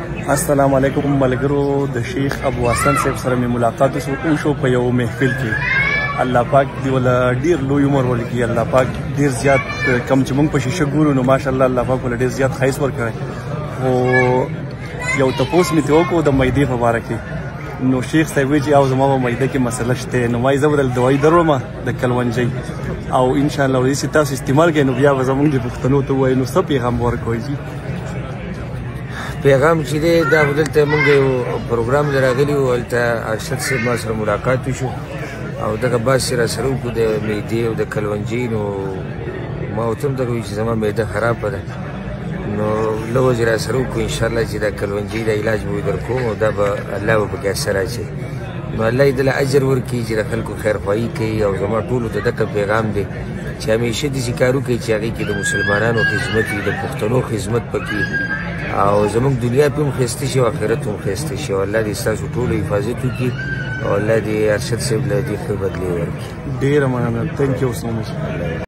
السلام علیکم ملګرو. د شیخ ابو حسن صاحب سره مې ملاقات وشو په یو محفل کې. الله پاک دی ولا ډیر لوی عمر ورکړي. الله پاک ډیر زیات کم چې موږ په شیشه ګورو نو ماشاءالله الله پاک ول ډیر زیات خیس ورکړي. او یو تپوس مې ته وکړو د مېدې په باره کې. نو شیخ صاحب چې او زما په مېدې کې مسله شته نو ما یې زه بدل دوايي درومه د کلونجۍ او ان شاء الله ورې تاسو استعمال کړئ نو بیا به زموږ د پښتنو ته وایي نو څه پیغام ورکوي. پیغام چې دی دا دلته موږ یو پروګرام راغلی وو هلته ارشد صاحب ما سره ملاقات وشو او دغه بحث یې راسره وکړو د معدې او د کلونجۍ. نو ما ورته هم دغه وایي چې زما معده خرابه ده نو لږ یې راسره وکړو انشاءالله چې دا کلونجۍ د علاج به در کوم او دا به الله به پکې اثر اچوي. نو الله یې دله اجر ورکړي چې د خلکو خیرخواهي کوي او زما ټولو ته دغه پیغام دی چې همیشه داسې کار وکړئ چې هغې کې د مسلمانانو خدمت وي د پښتنو خدمت پکې او زموږ دنیا پې هم ښایسته شي او آخرت هم ښایسته شي او الله دې ستاسو ټولو حفاظت وکړي او الله دې ارشد صاحب له دې ښه بدلې ورکړي. ډېره مننه. تھینک یو سو مچ.